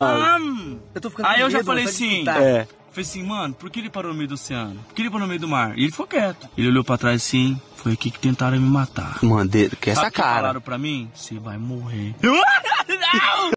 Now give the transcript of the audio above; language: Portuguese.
Eu tô ficando Aí eu já medo, falei não sabe assim, escutar. falei assim, mano, por que ele parou no meio do oceano? Por que ele parou no meio do mar? E ele ficou quieto. Ele olhou pra trás assim, foi aqui que tentaram me matar. Mano, que essa Sabe o que cara. falaram pra mim? Você vai morrer. Eu, não!